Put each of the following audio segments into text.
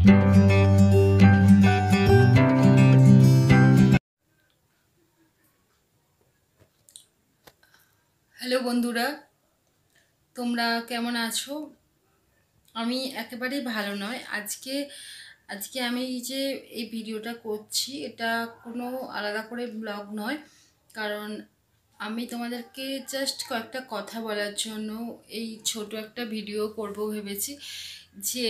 Hello বন্ধুরা, তোমরা কেমন আছো? আমি একেবারেই ভালো নয়। আজকে আমি যে এই ভিডিওটা করছি, এটা কোনো আলাদা করে ব্লগ নয়। কারণ আমি তোমাদেরকে জাস্ট কয়েকটা কথা বলার জন্য এই ছোট একটা ভিডিও করব ভেবেছি। যে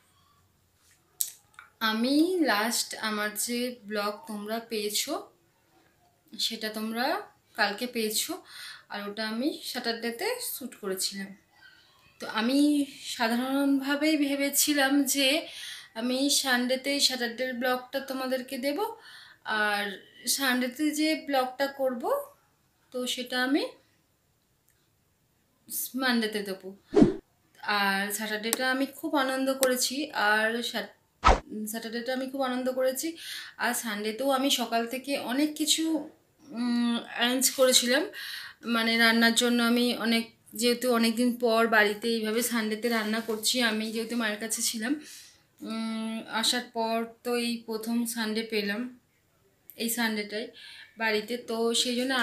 আমি লাস্ট আমার যে ব্লগ তোমরা পেয়েছো, সেটা তোমরা কালকে পেয়েছো। আর ওটা আমি স্যাটারডেতে শ্যুট করেছিলাম। তো আমি সাধারণভাবেই ভেবেছিলাম যে আমি স্যাটারডের ব্লগটা তোমাদেরকে দেব, আর সানডেতে যে ব্লগটা করব তো সেটা আমি মানডেতে দেবো। আর স্যাটারডেটা আমি খুব আনন্দ করেছি, স্যাটারডেটা আমি খুব আনন্দ করেছি। আর সানডেতেও আমি সকাল থেকে অনেক কিছু অ্যারেঞ্জ করেছিলাম। মানে রান্নার জন্য আমি যেহেতু অনেক দিন পর বাড়িতে এইভাবে সানডেতে রান্না করছি, আমি যেহেতু মায়ের কাছে ছিলাম, আসার পর তো এই প্রথম সানডে পেলাম, এই সানডেটাই বাড়িতে। তো সেই জন্য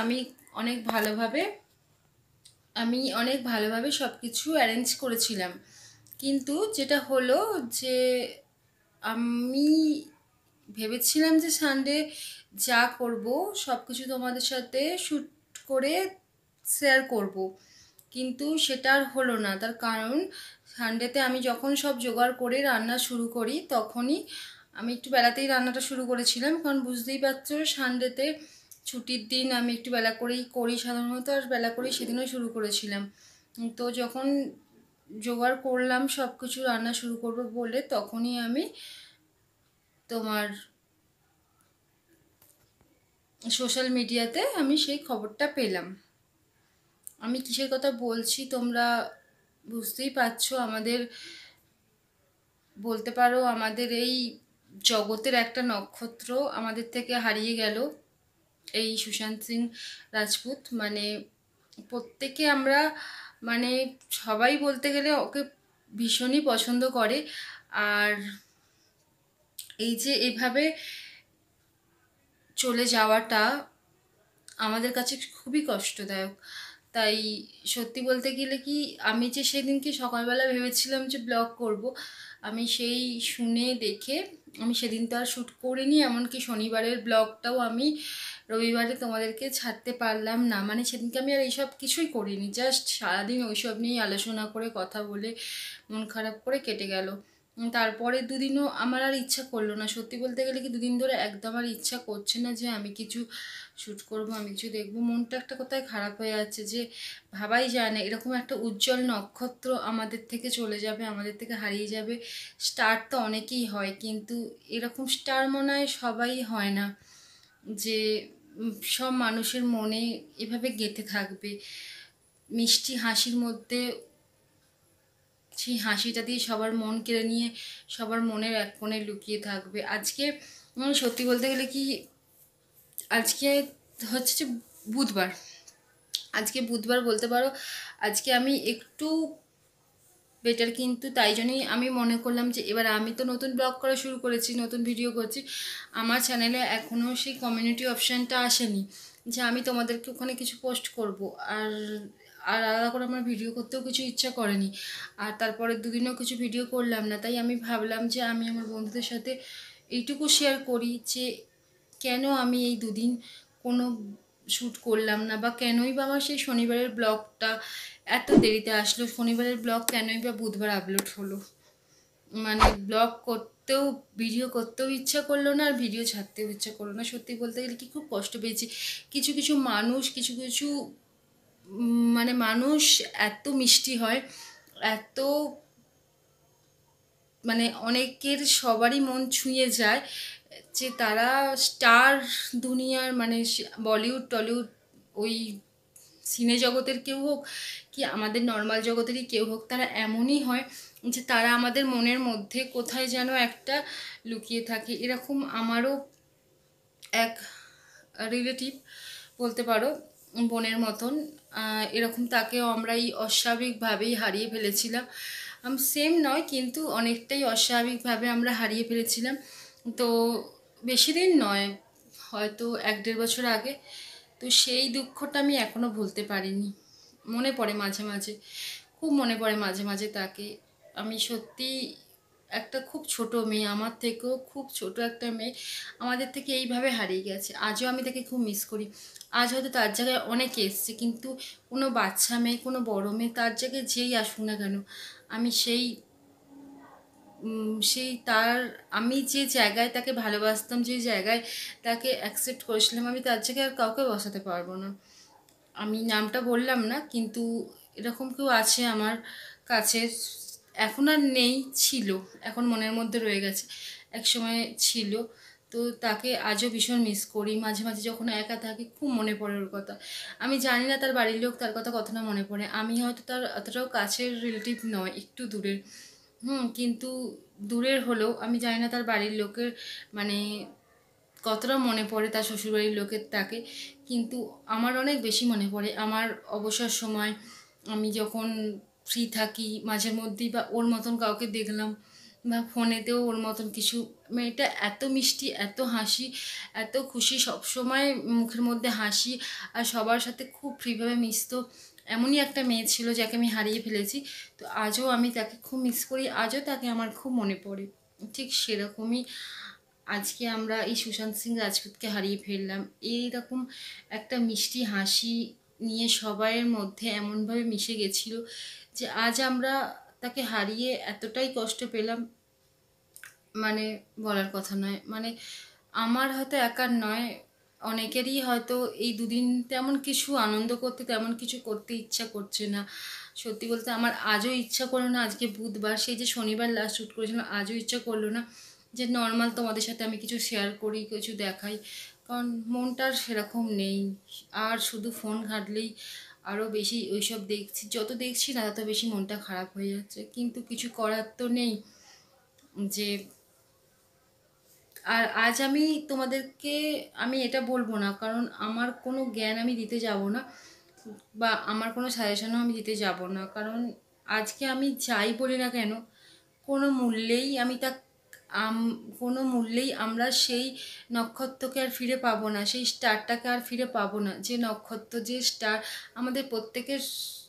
অনেক ভালোভাবে সব কিছু অ্যারেঞ্জ করেছিলাম। কিন্তু যেটা হলো যে আমি ভেবেছিলাম যে সানডে যা করব সব কিছু তোমাদের সাথে শ্যুট করে শেয়ার করব, কিন্তু সেটা আর হলো না। তার কারণ সানডেতে আমি যখন সব জোগাড় করে রান্না শুরু করি, তখনই আমি একটু বেলাতেই রান্নাটা শুরু করেছিলাম। কারণ বুঝতেই পারছো, সানডেতে ছুটির দিন আমি একটু বেলা করেই করি সাধারণত, আর বেলা করেই সেদিনও শুরু করেছিলাম। তো যখন জোগাড় করলাম সব কিছু রান্না শুরু করবো বলে, তখনই আমি তোমার সোশ্যাল মিডিয়াতে আমি সেই খবরটা পেলাম। আমি কিসের কথা বলছি তোমরা বুঝতেই পারছো। বলতে পারো আমাদের এই জগতের একটা নক্ষত্র আমাদের থেকে হারিয়ে গেল, এই সুশান্ত সিং রাজপুত। মানে প্রত্যেকে আমরা, মানে সবাই বলতে গেলে ওকে ভীষণই পছন্দ করে। আর এই যে এভাবে চলে যাওয়াটা আমাদের কাছে খুবই কষ্টদায়ক। তাই সত্যি বলতে গেলে কি, আমি যে সেদিনকে সকালবেলা ভেবেছিলাম যে ব্লগ করব, আমি সেই শুনে দেখে আমি সেদিন তো আর শ্যুট করিনি। এমনকি শনিবারের ব্লগটাও আমি রবিবারে তোমাদেরকে ছাড়তে পারলাম না। মানে সেদিনকে আমি আর এইসব কিছুই করিনি, জাস্ট সারাদিন ওইসব নিয়েই আলোচনা করে কথা বলে মন খারাপ করে কেটে গেল। তারপরে দুদিনও আমার আর ইচ্ছা করলো না। সত্যি বলতে গেলে কি, দুদিন ধরে একদম আর ইচ্ছা করছে না যে আমি কিছু শ্যুট করবো, আমি কিছু দেখবো। মনটা একটা কোথায় খারাপ হয়ে যাচ্ছে, যে ভাবাই যায় না এরকম একটা উজ্জ্বল নক্ষত্র আমাদের থেকে চলে যাবে, আমাদের থেকে হারিয়ে যাবে। স্টার তো অনেকেই হয়, কিন্তু এরকম স্টার মনে হয় সবাই হয় না, যে সব মানুষের মনে এভাবে গেঁথে থাকবে। মিষ্টি হাসির মধ্যে সেই হাসিটা দিয়ে সবার মন কেড়ে নিয়ে সবার মনের এক কোণে লুকিয়ে থাকবে। আজকে সত্যি বলতে গেলে কি, আজকে হচ্ছে যে বুধবার। আজকে বুধবার বলতে পারো, আজকে আমি একটু বেটার। কিন্তু তাই জন্যই আমি মনে করলাম যে এবার আমি তো নতুন ব্লগ করা শুরু করেছি, নতুন ভিডিও করছি। আমার চ্যানেলে এখনও সেই কমিউনিটি অপশানটা আসেনি যে আমি তোমাদেরকে ওখানে কিছু পোস্ট করব। আর আর আলাদা করে আমার ভিডিও করতেও কিছু ইচ্ছা করেনি। আর তারপরে দুদিনও কিছু ভিডিও করলাম না। তাই আমি ভাবলাম যে আমি আমার বন্ধুদের সাথে এইটুকু শেয়ার করি যে কেন আমি এই দুদিন কোনো শ্যুট করলাম না, বা কেনই বা আমার সেই শনিবারের ব্লগটা এত দেরিতে আসলো, শনিবারের ব্লগ কেনই বা বুধবার আপলোড হলো। মানে ব্লগ করতেও, ভিডিও করতেও ইচ্ছা করলো না, আর ভিডিও ছাড়তেও ইচ্ছা করলো না। সত্যি বলতে গেলে কি, খুব কষ্ট পেয়েছি। কিছু কিছু মানুষ, মানে মানুষ এত মিষ্টি হয়, এত মানে অনেকের সবারই মন ছুঁয়ে যায়, যে তারা স্টার দুনিয়ার, মানে বলিউড টলিউড, ওই সিনে জগতের কেউ হোক কি আমাদের নর্মাল জগতেরই কেউ হোক, তারা এমনই হয় যে তারা আমাদের মনের মধ্যে কোথায় যেন একটা লুকিয়ে থাকে। এরকম আমারও এক রিলেটিভ বলতে পারো, বোনের মতন, এরকম তাকেও আমরা এই অস্বাভাবিকভাবেই হারিয়ে ফেলেছিলাম। সেম নয়, কিন্তু অনেকটাই অস্বাভাবিকভাবে আমরা হারিয়ে ফেলেছিলাম। তো বেশি দিন নয়, হয়তো 1-1.5 বছর আগে। তো সেই দুঃখটা আমি এখনও ভুলতে পারিনি। মনে পড়ে মাঝে মাঝে, খুব মনে পড়ে মাঝে মাঝে তাকে। আমি সত্যি একটা খুব ছোট মেয়ে, আমার থেকেও খুব ছোট একটা মেয়ে আমাদের থেকে এইভাবে হারিয়ে গেছে। আজও আমি তাকে খুব মিস করি। আজ হয়তো তার জায়গায় অনেকে এসছে, কিন্তু কোনো বাচ্চা মেয়ে, কোনো বড় মেয়ে, তার জায়গায় যেই আসুক না কেন, আমি সেই তার, আমি যে জায়গায় তাকে ভালোবাসতাম, যে জায়গায় তাকে অ্যাকসেপ্ট করেছিলাম, আমি তার জায়গায় আর কাউকে বসাতে পারবো না। আমি নামটা বললাম না, কিন্তু এরকম কেউ আছে আমার কাছে, এখন আর নেই, ছিল, এখন মনের মধ্যে রয়ে গেছে, এক সময় ছিল। তো তাকে আজও ভীষণ মিস করি। মাঝে মাঝে যখন একা থাকি খুব মনে পড়ে ওর কথা। আমি জানি না তার বাড়ির লোক তার কথা কতটা মনে পড়ে। আমি হয়তো তার অতটাও কাছের রিলেটিভ নয়, একটু দূরের, কিন্তু দূরের হলেও আমি জানি না তার বাড়ির লোকের মানে কতটা মনে পড়ে তার শ্বশুরবাড়ির লোকের তাকে। কিন্তু আমার অনেক বেশি মনে পড়ে। আমার অবসর সময় আমি যখন ফ্রি থাকি মাঝে মধ্যেই, বা ওর মতন কাউকে দেখলাম, বা ফোনেতেও ওর মতন কিছু, মেয়েটা এত মিষ্টি, এত হাসি, এত খুশি, সবসময় মুখের মধ্যে হাসি, আর সবার সাথে খুব ফ্রিভাবে মিশতো। এমনই একটা মেয়ে ছিল যাকে আমি হারিয়ে ফেলেছি। তো আজও আমি তাকে খুব মিস করি, আজও তাকে আমার খুব মনে পড়ে। ঠিক সেরকমই আজকে আমরা এই সুশান্ত সিং রাজপুতকে হারিয়ে ফেললাম। এইরকম একটা মিষ্টি হাসি নিয়ে সবাইয়ের মধ্যে এমনভাবে মিশে গেছিল যে আজ আমরা তাকে হারিয়ে এতটাই কষ্ট পেলাম, মানে বলার কথা নয়। মানে আমার হয়তো একার নয়, অনেকেরই হয়তো এই দুদিন তেমন কিছু আনন্দ করতে, তেমন কিছু করতে ইচ্ছা করছে না। সত্যি বলতে আমার আজও ইচ্ছা করলো না, আজকে বুধবার, সেই যে শনিবার লাস্ট শ্যুট করেছিলাম, আজও ইচ্ছা করলো না যে নর্মাল তোমাদের সাথে আমি কিছু শেয়ার করি, কিছু দেখাই, কারণ মনটা আর সেরকম নেই। আর শুধু ফোন ঘাঁটলেই আরও বেশি ওইসব দেখছি, যত দেখছি না তত বেশি মনটা খারাপ হয়ে যাচ্ছে, কিন্তু কিছু করার তো নেই। যে আর আজ আমি তোমাদেরকে, আমি এটা বলবো না, কারণ আমার কোনো জ্ঞান আমি দিতে যাব না, বা আমার কোনো সাজেশনও আমি দিতে যাব না, কারণ আজকে আমি যাই বলি না কেন, কোনো মূল্যেই আমি তা কোনো মূল্যেই আমরা সেই নক্ষত্রকে আর ফিরে পাবো না, সেই স্টারটাকে আর ফিরে পাবো না, যে নক্ষত্র, যে স্টার আমাদের প্রত্যেকের,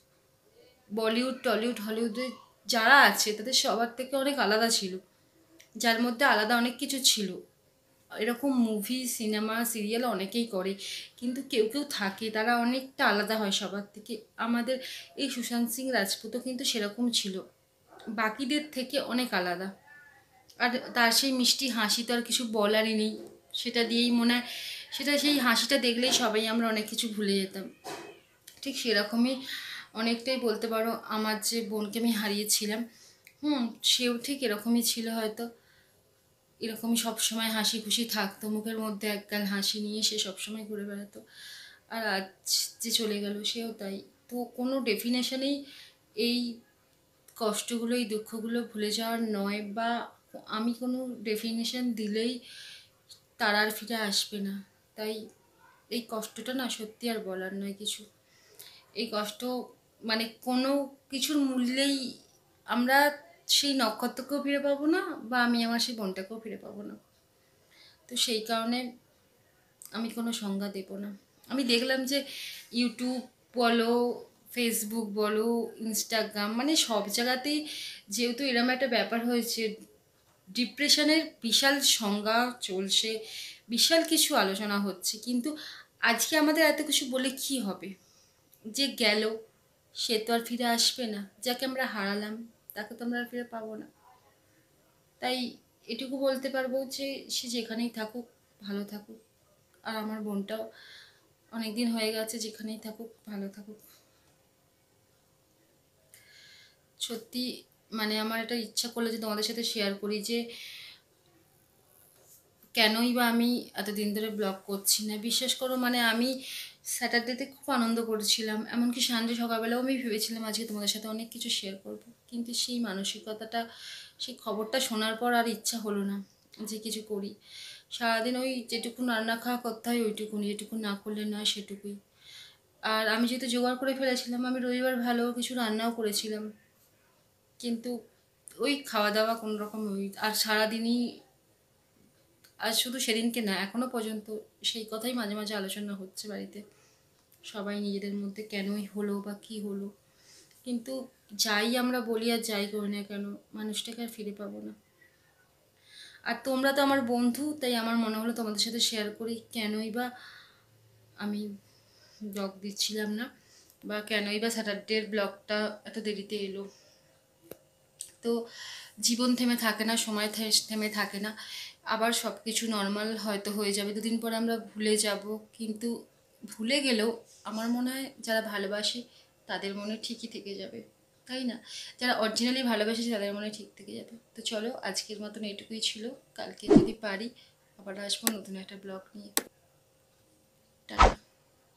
বলিউড, টলিউড, হলিউডে যারা আছে তাদের সবার থেকে অনেক আলাদা ছিল, যার মধ্যে আলাদা অনেক কিছু ছিল। এরকম মুভি, সিনেমা, সিরিয়াল অনেকেই করে, কিন্তু কেউ কেউ থাকে তারা অনেকটা আলাদা হয় সবার থেকে। আমাদের এই সুশান্ত সিং রাজপুতও কিন্তু সেরকম ছিল, বাকিদের থেকে অনেক আলাদা। আর তার সেই মিষ্টি হাসি তো আর কিছু বলারই নেই, সেটা দিয়েই মনে হয়, সেটা সেই হাসিটা দেখলেই সবাই আমরা অনেক কিছু ভুলে যেতাম। ঠিক সেরকমই অনেকটাই বলতে পারো আমার যে বোনকে আমি হারিয়েছিলাম, সেও ঠিক এরকমই ছিল হয়তো। এরকমই সবসময় হাসি খুশি থাকতো, মুখের মধ্যে একগাল হাসি নিয়ে সে সবসময় ঘুরে বেড়াতো। আর আজ যে চলে গেল সেও তাই। তো কোনো ডেফিনেশনেই এই কষ্টগুলো, এই দুঃখগুলো ভুলে যাওয়ার নয়, বা আমি কোনো ডেফিনেশন দিলেই তারা আর ফিরে আসবে না। তাই এই কষ্টটা না সত্যি আর বলার নয় কিছু। এই কষ্ট মানে কোনো কিছুর মূল্যেই আমরা সেই নক্ষত্রকেও ফিরে পাবো না, বা আমি আমার সেই বোনটাকেও ফিরে পাবো না। তো সেই কারণে আমি কোনো সংজ্ঞা দেব না। আমি দেখলাম যে ইউটিউব বলো, ফেসবুক বলো, ইনস্টাগ্রাম, মানে সব জায়গাতেই যেহেতু এরম একটা ব্যাপার হয়েছে, ডিপ্রেশনের বিশাল সংজ্ঞা চলছে, বিশাল কিছু আলোচনা হচ্ছে, কিন্তু আজকে আমাদের এত কিছু বলে কি হবে? যে গেল সে তো আর ফিরে আসবে না, যাকে আমরা হারালাম তাকে তো আমরা আর ফিরে পাবো না। তাই এটুকু বলতে পারবো যে সে যেখানেই থাকুক ভালো থাকুক, আর আমার বোনটাও অনেক দিন হয়ে গেছে, যেখানেই থাকুক ভালো থাকুক। সত্যি মানে আমার একটা ইচ্ছা করলো যে তোমাদের সাথে শেয়ার করি যে কেনই বা আমি এতদিন ধরে ব্লগ করছি না। বিশ্বাস করো, মানে আমি স্যাটারডেতে খুব আনন্দ করেছিলাম, এমনকি সানডে সকালবেলাও আমি ভেবেছিলাম আজকে তোমাদের সাথে অনেক কিছু শেয়ার করব, কিন্তু সেই মানসিকতাটা, সেই খবরটা শোনার পর আর ইচ্ছা হলো না যে কিছু করি। সারাদিন ওই যেটুকু রান্না খাওয়া করতে হয় ওইটুকুনি, যেটুকু না করলে নয় সেটুকুই। আর আমি যেহেতু জোগাড় করে ফেলেছিলাম, আমি রবিবার ভালো কিছু রান্নাও করেছিলাম, কিন্তু ওই খাওয়া দাওয়া কোনো রকম ওই, আর সারাদিনই, আর শুধু সেদিনকে না, এখনো পর্যন্ত সেই কথাই মাঝে মাঝে আলোচনা হচ্ছে বাড়িতে সবাই নিজেদের মধ্যে, কেনই হলো বা কি হলো। কিন্তু যাই আমরা বলি আর যাই করি না কেন, মানুষটাকে আর ফিরে পাবো না। আর তোমরা তো আমার বন্ধু, তাই আমার মনে হলো তোমাদের সাথে শেয়ার করি কেনই বা আমি ব্লগ দিচ্ছিলাম না, বা কেনই বা স্যাটারডের ব্লগটা এত দেরিতে এলো। তো জীবন থেমে থাকে না, সময় থেমে থাকে না, আবার সব কিছু নর্মাল হয়তো হয়ে যাবে, দুদিন পর আমরা ভুলে যাব। কিন্তু ভুলে গেলেও আমার মনে হয় যারা ভালোবাসে তাদের মনে ঠিকই থেকে যাবে, তাই না? যারা অরিজিনালি ভালোবাসে তাদের মনে ঠিক থেকে যাবে। তো চলো, আজকের মতন এটুকুই ছিল। কালকে যদি পারি আবার আসবো নতুন একটা ব্লগ নিয়ে। টাটা।